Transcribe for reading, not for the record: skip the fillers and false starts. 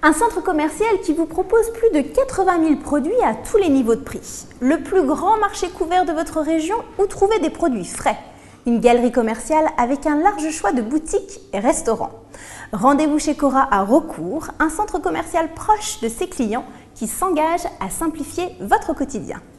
Un centre commercial qui vous propose plus de 80 000 produits à tous les niveaux de prix. Le plus grand marché couvert de votre région où trouver des produits frais. Une galerie commerciale avec un large choix de boutiques et restaurants. Rendez-vous chez Cora à Raucourt, un centre commercial proche de ses clients qui s'engage à simplifier votre quotidien.